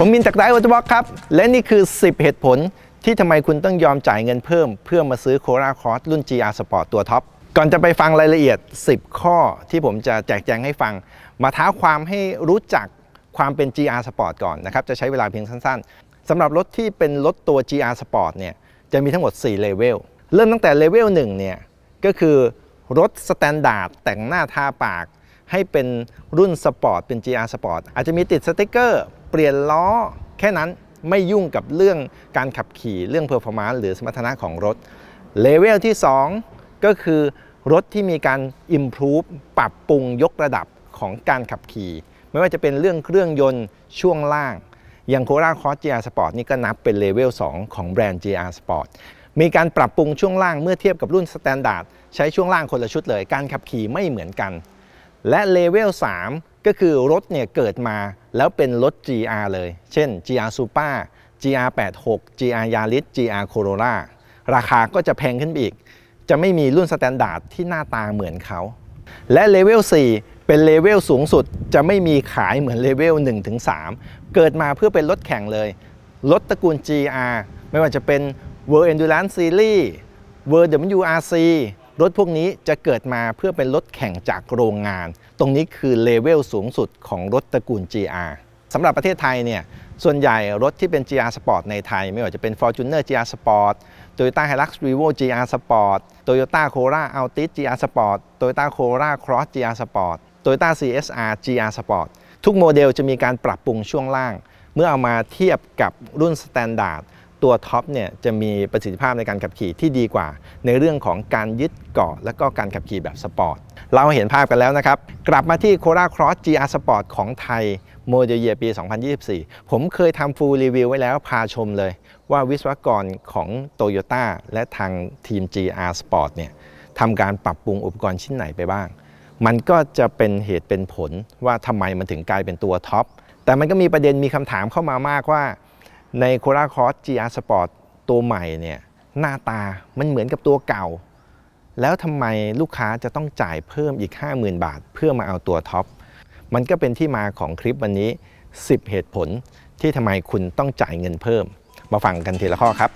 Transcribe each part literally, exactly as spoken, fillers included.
ผมมินจากไดออโต้บ็อกครับและนี่คือสิบเหตุผลที่ทำไมคุณต้องยอมจ่ายเงินเพิ่มเพื่อมาซื้อ Corolla Cross รุ่น จี อาร์ Sport ตัวท็อปก่อนจะไปฟังรายละเอียดสิบข้อที่ผมจะแจกแจงให้ฟังมาท้าความให้รู้จักความเป็น จี อาร์ Sport ก่อนนะครับจะใช้เวลาเพียงสั้นๆสำหรับรถที่เป็นรถตัว จี อาร์ Sport เนี่ยจะมีทั้งหมดสี่เลเวลเริ่มตั้งแต่เลเวลหนึ่งเนี่ยก็คือรถสแตนดาร์ดแต่งหน้าทาปากให้เป็นรุ่นสปอร์ตเป็น จี อาร์ Sport อาจจะมีติดสติ๊กเกอร์เปลี่ยนล้อแค่นั้นไม่ยุ่งกับเรื่องการขับขี่เรื่องเพอร์ฟอร์แมนซ์หรือสมรรถนะของรถเลเวลที่สองก็คือรถที่มีการ improve ปรับปรุงยกระดับของการขับขี่ไม่ว่าจะเป็นเรื่องเครื่องยนต์ช่วงล่างอย่าง Corolla Cross จี อาร์ Sport นี่ก็นับเป็นเลเวลสองของแบรนด์ จี อาร์ Sport มีการปรับปรุงช่วงล่างเมื่อเทียบกับรุ่นสแตนดาร์ดใช้ช่วงล่างคนละชุดเลยการขับขี่ไม่เหมือนกันและเลเวลสามก็คือรถเนี่ยเกิดมาแล้วเป็นรถ จี อาร์ เลยเช่น จี อาร์ Supra จี อาร์ แปดสิบหก จี อาร์ Yaris จี อาร์ Corolla ราคาก็จะแพงขึ้นอีกจะไม่มีรุ่นสแตนดาร์ดที่หน้าตาเหมือนเขาและเลเวลสี่เป็นเลเวลสูงสุดจะไม่มีขายเหมือนเลเวล หนึ่งถึงสาม เกิดมาเพื่อเป็นรถแข่งเลยรถตระกูล จี อาร์ ไม่ว่าจะเป็น World Endurance Series World ดับเบิลยู อาร์ ซี รถพวกนี้จะเกิดมาเพื่อเป็นรถแข่งจากโรงงานตรงนี้คือเลเวลสูงสุดของรถตระกูล จี อาร์ สำหรับประเทศไทยเนี่ยส่วนใหญ่รถที่เป็น จี อาร์ Sport ในไทยไม่ว่าจะเป็น Fortuner จี อาร์ Sport Toyota Hilux Revo จี อาร์ Sport Toyota Corolla Altis จี อาร์ Sport Toyota Corolla Cross จี อาร์ Sport Toyota ซี เอส อาร์ จี อาร์ Sport ทุกโมเดลจะมีการปรับปรุงช่วงล่างเมื่อเอามาเทียบกับรุ่นสแตนดาร์ดตัวท็อปเนี่ยจะมีประสิทธิภาพในการขับขี่ที่ดีกว่าในเรื่องของการยึดเกาะและก็การขับขี่แบบสปอร์ตเราเห็นภาพกันแล้วนะครับกลับมาที่ Corolla Cross จี อาร์ Sport ของไทยโมเดลเยียร์ปี สองพันยี่สิบสี่ ผมเคยทำฟูลรีวิวไว้แล้วพาชมเลยว่าวิศวกรของ Toyota และทางทีม จี อาร์ Sport เนี่ยทำการปรับปรุงอุปกรณ์ชิ้นไหนไปบ้างมันก็จะเป็นเหตุเป็นผลว่าทำไมมันถึงกลายเป็นตัวท็อปแต่มันก็มีประเด็นมีคำถามเข้ามามากว่าใน Corolla Cross จี อาร์ Sport ตัวใหม่เนี่ยหน้าตามันเหมือนกับตัวเก่าแล้วทำไมลูกค้าจะต้องจ่ายเพิ่มอีก ห้าหมื่น บาทเพื่อมาเอาตัวท็อปมันก็เป็นที่มาของคลิปวันนี้สิบเหตุผลที่ทำไมคุณต้องจ่ายเงินเพิ่มมาฟังกันทีละข้อครับ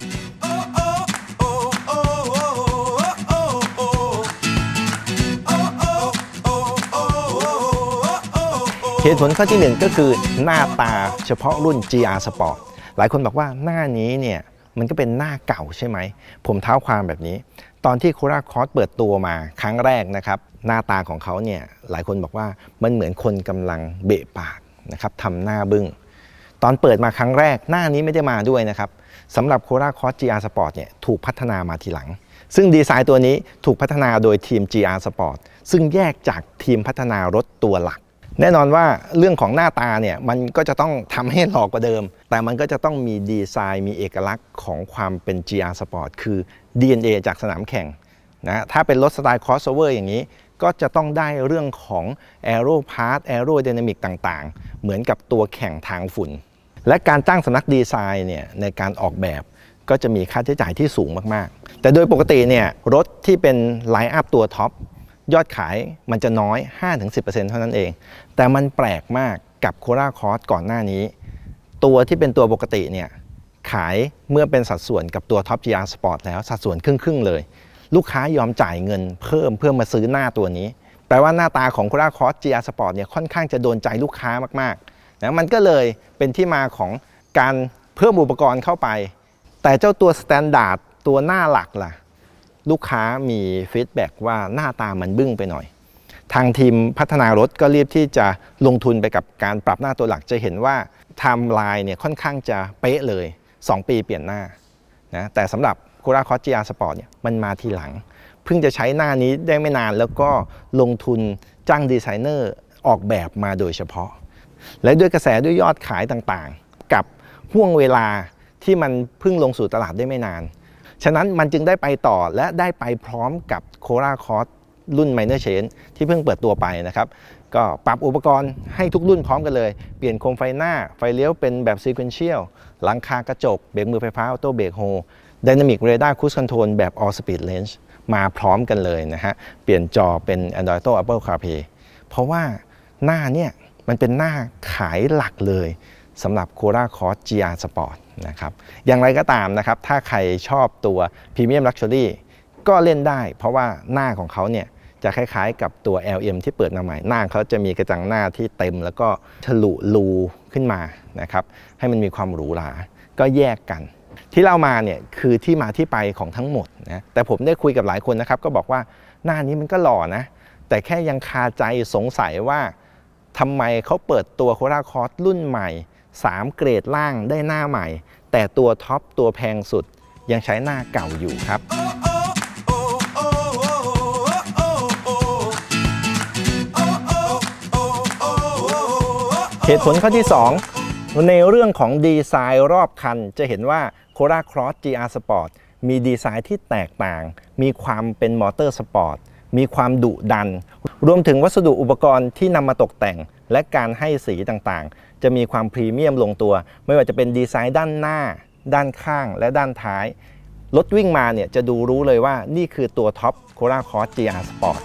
เหตุผลข้อที่หนึ่งก็คือหน้าตาเฉพาะรุ่น จี อาร์ Sport หลายคนบอกว่าหน้านี้เนี่ยมันก็เป็นหน้าเก่าใช่ไหมผมเท้าความแบบนี้ตอนที่ Corolla Cross เปิดตัวมาครั้งแรกนะครับหน้าตาของเขาเนี่ยหลายคนบอกว่ามันเหมือนคนกำลังเบะปากนะครับทำหน้าบึ้งตอนเปิดมาครั้งแรกหน้านี้ไม่ได้มาด้วยนะครับสำหรับ Corolla Cross จี อาร์ Sport เนี่ยถูกพัฒนามาทีหลังซึ่งดีไซน์ตัวนี้ถูกพัฒนาโดยทีม จี อาร์ Sport ซึ่งแยกจากทีมพัฒนารถตัวหลักแน่นอนว่าเรื่องของหน้าตาเนี่ยมันก็จะต้องทำให้หล่อกว่าเดิมแต่มันก็จะต้องมีดีไซน์มีเอกลักษณ์ของความเป็น จี อาร์ Sport คือ ดี เอ็น เอ จากสนามแข่งนะถ้าเป็นรถสไตล์ crossover อย่างนี้ก็จะต้องได้เรื่องของ Aero Part Aerodynamic ต่างๆเหมือนกับตัวแข่งทางฝุ่นและการจ้างสำนักดีไซน์เนี่ยในการออกแบบก็จะมีค่าใช้จ่ายที่สูงมากๆแต่โดยปกติเนี่ยรถที่เป็นไลน์อัพตัวท็อปยอดขายมันจะน้อย ห้าถึงสิบเปอร์เซ็นต์ เท่านั้นเองแต่มันแปลกมากกับ Corolla Cross ก่อนหน้านี้ตัวที่เป็นตัวปกติเนี่ยขายเมื่อเป็นสัดส่วนกับตัว Top จี อาร์ Sport แล้วสัดส่วนครึ่งๆเลยลูกค้ายอมจ่ายเงินเพิ่มเพื่อมาซื้อหน้าตัวนี้แปลว่าหน้าตาของ Corolla Cross จี อาร์ Sport เนี่ยค่อนข้างจะโดนใจลูกค้ามากๆนะมันก็เลยเป็นที่มาของการเพิ่มอุปกรณ์เข้าไปแต่เจ้าตัว Standard ตัวหน้าหลักล่ะลูกค้ามีฟีดแบ็กว่าหน้าตามันบึ้งไปหน่อยทางทีมพัฒนารถก็รีบที่จะลงทุนไปกับการปรับหน้าตัวหลักจะเห็นว่าไทม์ไลน์เนี่ยค่อนข้างจะเป๊ะเลยสองปีเปลี่ยนหน้านะแต่สำหรับ Corolla Cross จี อาร์ Sport เนี่ยมันมาทีหลังเพิ่งจะใช้หน้านี้ได้ไม่นานแล้วก็ลงทุนจ้างดีไซเนอร์ออกแบบมาโดยเฉพาะและด้วยกระแสด้วยยอดขายต่างๆกับห่วงเวลาที่มันเพิ่งลงสู่ตลาดได้ไม่นานฉะนั้นมันจึงได้ไปต่อและได้ไปพร้อมกับ Corolla Cross รุ่น Minor Change ที่เพิ่งเปิดตัวไปนะครับก็ปรับอุปกรณ์ให้ทุกรุ่นพร้อมกันเลยเปลี่ยนโคมไฟหน้าไฟเลี้ยวเป็นแบบ Sequential หลังคากระจกเบรกมือไฟฟ้า Auto Brake Hold Dynamic Radar Cruise Control แบบ All Speed Range มาพร้อมกันเลยนะฮะเปลี่ยนจอเป็น Android Auto Apple CarPlay เพราะว่าหน้าเนี่ยมันเป็นหน้าขายหลักเลยสำหรับ Corolla Cross จี อาร์ Sport นะครับอย่างไรก็ตามนะครับถ้าใครชอบตัว Premium Luxury ก็เล่นได้เพราะว่าหน้าของเขาเนี่ยจะคล้ายๆกับตัว แอล เอ็ม ที่เปิดมาใหม่หน้าเขาจะมีกระจังหน้าที่เต็มแล้วก็ทะลุรูขึ้นมานะครับให้มันมีความหรูหราก็แยกกันที่เล่ามาเนี่ยคือที่มาที่ไปของทั้งหมดนะแต่ผมได้คุยกับหลายคนนะครับก็บอกว่าหน้านี้มันก็หล่อนะแต่แค่ยังคาใจสงสัยว่าทำไมเขาเปิดตัว Corolla Cross รุ่นใหม่สามเกรดล่างได้หน้าใหม่แต่ตัวท็อปตัวแพงสุดยังใช้หน้าเก่าอยู่ครับเหตุผลข้อที่สองในเรื่องของดีไซน์รอบคันจะเห็นว่า Corolla Cross จี อาร์ Sport มีดีไซน์ที่แตกต่างมีความเป็นมอเตอร์สปอร์ตมีความดุดันรวมถึงวัสดุอุปกรณ์ที่นำมาตกแต่งและการให้สีต่างๆจะมีความพรีเมียมลงตัวไม่ว่าจะเป็นดีไซน์ด้านหน้าด้านข้างและด้านท้ายรถวิ่งมาเนี่ยจะดูรู้เลยว่านี่คือตัวท็อป Corolla Cross จี อาร์ Sport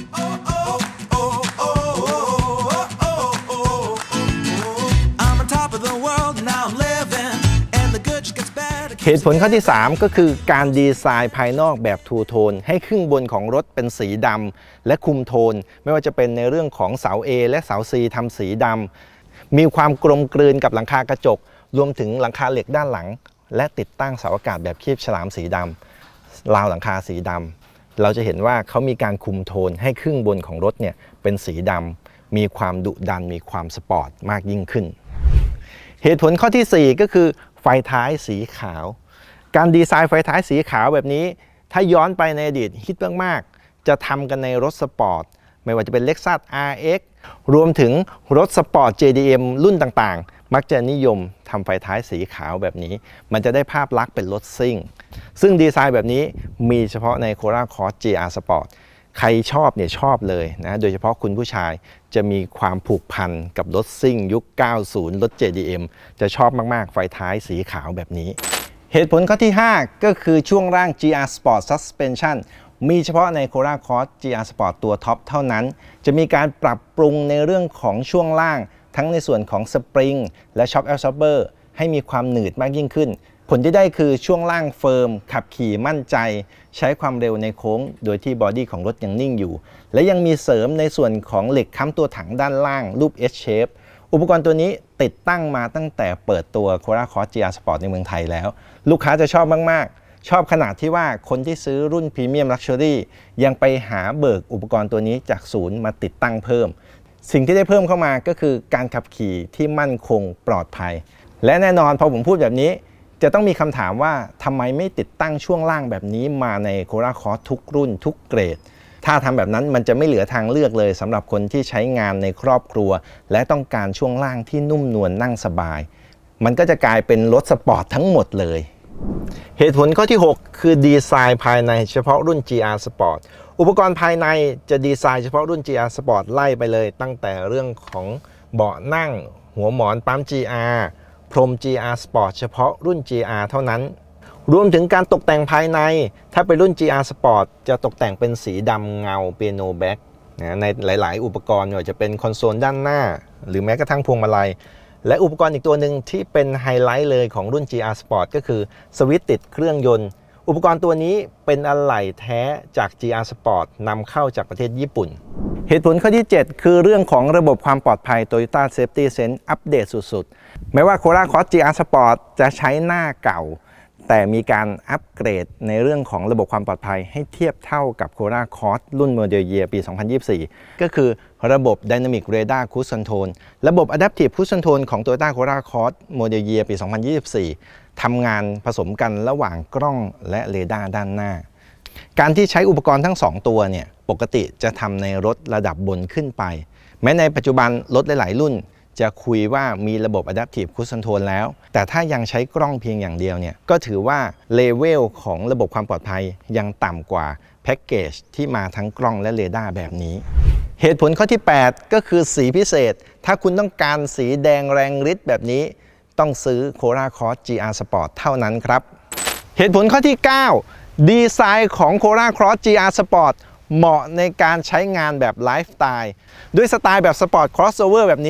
เหตุผลข้อที่สามก็คือการดีไซน์ภายนอกแบบทูโทนให้ครึ่งบนของรถเป็นสีดำและคุมโทนไม่ว่าจะเป็นในเรื่องของเสา A และเสา C ทำสีดำมีความกลมกลืนกับหลังคากระจกรวมถึงหลังคาเหล็กด้านหลังและติดตั้งเสาอากาศแบบคีบฉลามสีดำราวหลังคาสีดำเราจะเห็นว่าเขามีการคุมโทนให้ครึ่งบนของรถเนี่ยเป็นสีดำมีความดุดันมีความสปอร์ตมากยิ่งขึ้นเหตุผลข้อที่สี่ก็คือไฟท้ายสีขาวการดีไซน์ไฟท้ายสีขาวแบบนี้ถ้าย้อนไปในอดีตฮิตมากๆจะทำกันในรถสปอร์ตไม่ว่าจะเป็น Lexus อาร์ เอ็กซ์ รวมถึงรถสปอร์ต เจ ดี เอ็ม รุ่นต่างๆมักจะนิยมทำไฟท้ายสีขาวแบบนี้มันจะได้ภาพลักษณ์เป็นรถซิ่งซึ่งดีไซน์แบบนี้มีเฉพาะใน Corolla Cross จี อาร์ Sport ใครชอบเนี่ยชอบเลยนะโดยเฉพาะคุณผู้ชายจะมีความผูกพันกับรถซิ่งยุค เก้าสิบ รถ เจ ดี เอ็ม จะชอบมากๆไฟท้ายสีขาวแบบนี้เหตุผลข้อที่ห้าก็คือช่วงล่าง จี อาร์ Sport Suspension มีเฉพาะใน Corolla Cross จี อาร์ Sport ตัวท็อปเท่านั้นจะมีการปรับปรุงในเรื่องของช่วงล่างทั้งในส่วนของสปริงและ Shock Absorber ให้มีความหนืดมากยิ่งขึ้นผลที่ได้คือช่วงล่างเฟิร์มขับขี่มั่นใจใช้ความเร็วในโค้งโดยที่บอดี้ของรถยังนิ่งอยู่และยังมีเสริมในส่วนของเหล็กค้ำตัวถังด้านล่างรูป S shape อุปกรณ์ตัวนี้ติดตั้งมาตั้งแต่เปิดตัว Corolla Cross จี อาร์ Sport ในเมืองไทยแล้วลูกค้าจะชอบมากๆชอบขนาดที่ว่าคนที่ซื้อรุ่น Premium Luxury ยังไปหาเบิกอุปกรณ์ตัวนี้จากศูนย์มาติดตั้งเพิ่มสิ่งที่ได้เพิ่มเข้ามาก็คือการขับขี่ที่มั่นคงปลอดภัยและแน่นอนพอผมพูดแบบนี้จะต้องมีคำถามว่าทำไมไม่ติดตั้งช่วงล่างแบบนี้มาใน Corolla Cross ทุกรุ่นทุกเกรดถ้าทำแบบนั้นมันจะไม่เหลือทางเลือกเลยสำหรับคนที่ใช้งานในครอบครัวและต้องการช่วงล่างที่นุ่มนวลนั่งสบายมันก็จะกลายเป็นรถสปอร์ตทั้งหมดเลยเหตุผลข้อที่หกคือดีไซน์ภายในเฉพาะรุ่น จี อาร์ Sport อุปกรณ์ภายในจะดีไซน์เฉพาะรุ่น จี อาร์ Sport ไล่ไปเลยตั้งแต่เรื่องของเบาะนั่งหัวหมอนปั๊ม จี อาร์ พรม จี อาร์ Sport เฉพาะรุ่น จี อาร์ เท่านั้นรวมถึงการตกแต่งภายในถ้าเป็นรุ่น จี อาร์ Sport จะตกแต่งเป็นสีดำเงาเปียโนแบ็กนะในหลายๆอุปกรณ์ไม่ว่าจะเป็นคอนโซลด้านหน้าหรือแม้กระทั่งพวงมาลัยและอุปกรณ์อีกตัวหนึ่งที่เป็นไฮไลท์เลยของรุ่น จี อาร์ Sport ก็คือสวิตช์ติดเครื่องยนต์อุปกรณ์ตัวนี้เป็นอะไหล่แท้จาก จี อาร์ Sport นำเข้าจากประเทศญี่ปุ่นเหตุผลข้อที่เจ็ดคือเรื่องของระบบความปลอดภัย Toyota Safety Sense อัปเดตสุดๆแม้ว่า Corolla Cross จี อาร์ Sport จะใช้หน้าเก่าแต่มีการอัปเกรดในเรื่องของระบบความปลอดภัยให้เทียบเท่ากับ Corolla Cross รุ่น Model Year ปี สองพันยี่สิบสี่ ก็คือระบบ Dynamic Radar Cruise Control ระบบ Adaptive Cruise Control ของ Toyota Corolla Cross Model Year ปี สองพันยี่สิบสี่ ทำงานผสมกันระหว่างกล้องและเรดาร์ด้านหน้าการที่ใช้อุปกรณ์ทั้งสองตัวเนี่ยปกติจะทำในรถระดับบนขึ้นไปแม้ในปัจจุบันรถหลายๆรุ่นจะคุยว่ามีระบบ Adaptive Cruise Control แล้วแต่ถ้ายังใช้กล้องเพียงอย่างเดียวเนี่ยก็ถือว่าเลเวลของระบบความปลอดภัยยังต่ำกว่าแพ็กเกจที่มาทั้งกล้องและเรดาร์แบบนี้เหตุผลข้อที่แปดก็คือสีพิเศษถ้าคุณต้องการสีแดงแรงฤทธิ์แบบนี้ต้องซื้อ Corolla Cross จี อาร์ Sport เท่านั้นครับเหตุผลข้อที่เก้าดีไซน์ของ Corolla Cross จี อาร์ Sport เหมาะในการใช้งานแบบไลฟ์สไตล์ด้วยสไตล์แบบ Sport Crossover แบบนี้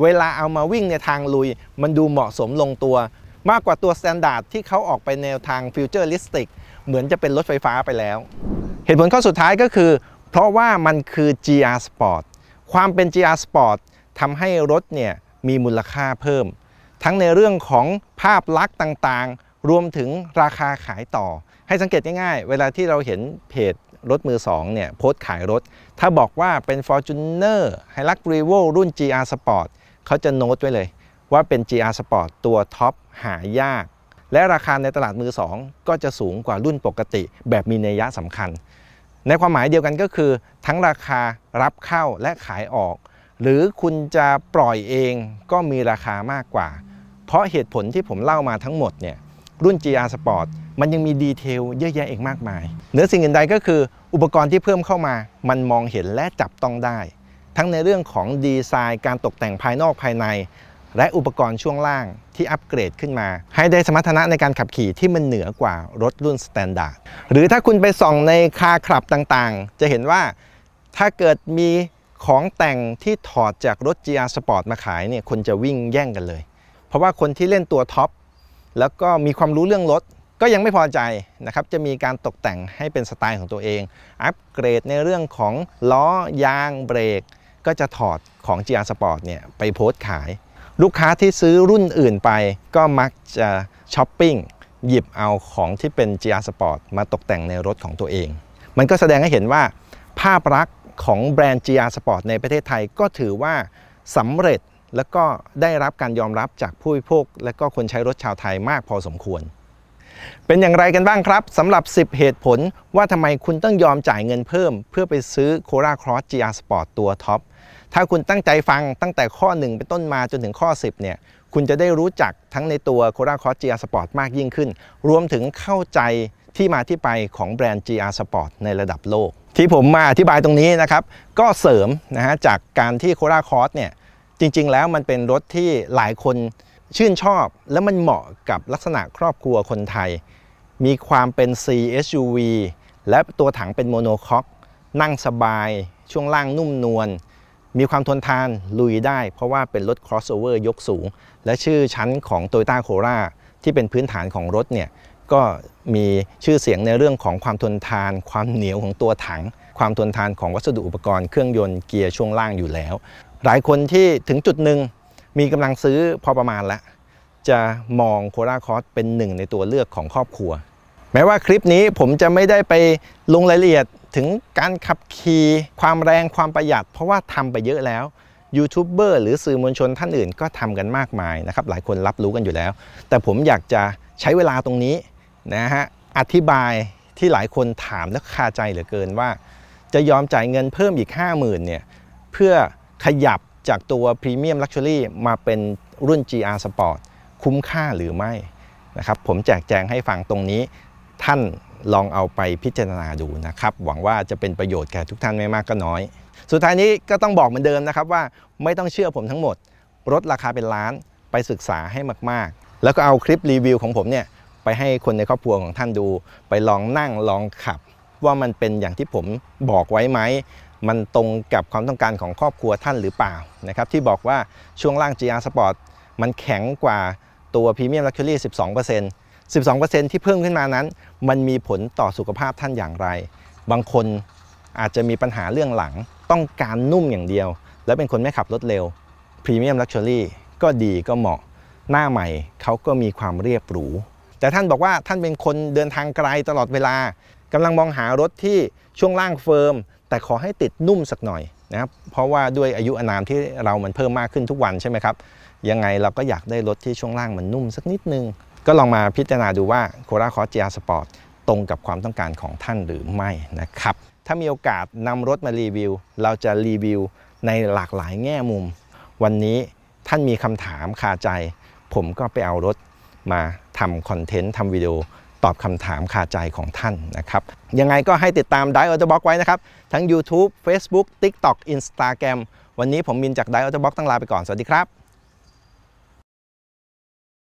เวลาเอามาวิ่งในทางลุยมันดูเหมาะสมลงตัวมากกว่าตัว Standard ที่เขาออกไปแนวทาง Futuristic เหมือนจะเป็นรถไฟฟ้าไปแล้วเหตุผลข้อสุดท้ายก็คือเพราะว่ามันคือ จี อาร์ Sport ความเป็น จี อาร์ Sport ทำให้รถเนี่ยมีมูลค่าเพิ่มทั้งในเรื่องของภาพลักษณ์ต่างๆรวมถึงราคาขายต่อให้สังเกตง่ายๆเวลาที่เราเห็นเพจรถมือสองเนี่ยโพสต์ขายรถถ้าบอกว่าเป็น Fortuner Hilux Revo รุ่น จี อาร์ Sport เขาจะโน้ตไว้เลยว่าเป็น จี อาร์ Sport ตัวท็อปหายากและราคาในตลาดมือสองก็จะสูงกว่ารุ่นปกติแบบมีนัยสำคัญในความหมายเดียวกันก็คือทั้งราคารับเข้าและขายออกหรือคุณจะปล่อยเองก็มีราคามากกว่าเพราะเหตุผลที่ผมเล่ามาทั้งหมดเนี่ยรุ่น จี อาร์ Sport มันยังมีดีเทลเยอะแยะอีกมากมายเหนือสิ่งอื่นใดก็คืออุปกรณ์ที่เพิ่มเข้ามามันมองเห็นและจับต้องได้ทั้งในเรื่องของดีไซน์การตกแต่งภายนอกภายในและอุปกรณ์ช่วงล่างที่อัปเกรดขึ้นมาให้ได้สมรรถนะในการขับขี่ที่มันเหนือกว่ารถรุ่นสแตนดาร์ดหรือถ้าคุณไปส่องในคาร์คลับต่างๆจะเห็นว่าถ้าเกิดมีของแต่งที่ถอดจากรถ จี อาร์ Sport มาขายเนี่ยคนจะวิ่งแย่งกันเลยเพราะว่าคนที่เล่นตัวท็อปแล้วก็มีความรู้เรื่องรถก็ยังไม่พอใจนะครับจะมีการตกแต่งให้เป็นสไตล์ของตัวเองอัปเกรดในเรื่องของล้อยางเบรกก็จะถอดของ จี อาร์ Sport เนี่ยไปโพสต์ขายลูกค้าที่ซื้อรุ่นอื่นไปก็มักจะช้อปปิ้งหยิบเอาของที่เป็น จี อาร์ Sport มาตกแต่งในรถของตัวเองมันก็แสดงให้เห็นว่าภาพลักษณ์ของแบรนด์ จี อาร์ Sport ในประเทศไทยก็ถือว่าสำเร็จแล้วก็ได้รับการยอมรับจากผู้บริโภคและก็คนใช้รถชาวไทยมากพอสมควรเป็นอย่างไรกันบ้างครับสำหรับสิบเหตุผลว่าทำไมคุณต้องยอมจ่ายเงินเพิ่มเพื่อไปซื้อ Corolla Cross จี อาร์ Sport ตัวท็อปถ้าคุณตั้งใจฟังตั้งแต่ข้อหนึ่งเป็นต้นมาจนถึงข้อสิบเนี่ยคุณจะได้รู้จักทั้งในตัว Corolla Cross จี อาร์ Sport มากยิ่งขึ้นรวมถึงเข้าใจที่มาที่ไปของแบรนด์ จี อาร์ Sport ในระดับโลกที่ผมมาอธิบายตรงนี้นะครับก็เสริมนะฮะจากการที่ Corolla Cross เนี่ยจริงๆแล้วมันเป็นรถที่หลายคนชื่นชอบและมันเหมาะกับลักษณะครอบครัวคนไทยมีความเป็น ซี เอส ยู วี และตัวถังเป็นโมโนคอกนั่งสบายช่วงล่างนุ่มนวลมีความทนทานลุยได้เพราะว่าเป็นรถ crossover ยกสูงและชื่อชั้นของ Toyota Corolla ที่เป็นพื้นฐานของรถเนี่ยก็มีชื่อเสียงในเรื่องของความทนทานความเหนียวของตัวถังความทนทานของวัสดุอุปกรณ์เครื่องยนต์เกียร์ช่วงล่างอยู่แล้วหลายคนที่ถึงจุดหนึ่งมีกำลังซื้อพอประมาณแล้วจะมอง Corolla Cross เป็นหนึ่งในตัวเลือกของครอบครัวแม้ว่าคลิปนี้ผมจะไม่ได้ไปลงรายละเอียดถึงการขับขี่ความแรงความประหยัดเพราะว่าทำไปเยอะแล้วยูทูบเบอร์หรือสื่อมวลชนท่านอื่นก็ทำกันมากมายนะครับหลายคนรับรู้กันอยู่แล้วแต่ผมอยากจะใช้เวลาตรงนี้นะฮะอธิบายที่หลายคนถามและคาใจเหลือเกินว่าจะยอมจ่ายเงินเพิ่มอีก ห้าหมื่น เนี่ยเพื่อขยับจากตัว Premium Luxury มาเป็นรุ่น จี อาร์ Sport คุ้มค่าหรือไม่นะครับผมแจกแจงให้ฟังตรงนี้ท่านลองเอาไปพิจารณาดูนะครับหวังว่าจะเป็นประโยชน์แก่ทุกท่านไม่มากก็น้อยสุดท้ายนี้ก็ต้องบอกเหมือนเดิมนะครับว่าไม่ต้องเชื่อผมทั้งหมดรถราคาเป็นล้านไปศึกษาให้มากๆแล้วก็เอาคลิปรีวิวของผมเนี่ยไปให้คนในครอบครัวของท่านดูไปลองนั่งลองขับว่ามันเป็นอย่างที่ผมบอกไว้ไหมมันตรงกับความต้องการของครอบครัวท่านหรือเปล่านะครับที่บอกว่าช่วงล่าง จี อาร์ Sport มันแข็งกว่าตัว Premium Luxury สิบสองเปอร์เซ็นต์ สิบสองเปอร์เซ็นต์ ที่เพิ่มขึ้นมานั้นมันมีผลต่อสุขภาพท่านอย่างไรบางคนอาจจะมีปัญหาเรื่องหลังต้องการนุ่มอย่างเดียวและเป็นคนไม่ขับรถเร็ว Premium Luxury ก็ดีก็เหมาะหน้าใหม่เขาก็มีความเรียบหรูแต่ท่านบอกว่าท่านเป็นคนเดินทางไกลตลอดเวลากำลังมองหารถที่ช่วงล่างเฟิร์มแต่ขอให้ติดนุ่มสักหน่อยนะครับเพราะว่าด้วยอายุอานามที่เรามันเพิ่มมากขึ้นทุกวันใช่ไหมครับยังไงเราก็อยากได้รถที่ช่วงล่างมันนุ่มสักนิดนึงก็ลองมาพิจารณาดูว่า Corolla Cross จี อาร์ Sport ตรงกับความต้องการของท่านหรือไม่นะครับถ้ามีโอกาสนำรถมารีวิวเราจะรีวิวในหลากหลายแง่มุมวันนี้ท่านมีคำถามคาใจผมก็ไปเอารถมาทำคอนเทนต์ทำวิดีโอตอบคำถามคาใจของท่านนะครับยังไงก็ให้ติดตาม Dive Auto Box ไว้นะครับทั้ง YouTube Facebook TikTok Instagram วันนี้ผมมินจาก Dive Auto Box ต้องลาไปก่อนสวัสดีครับ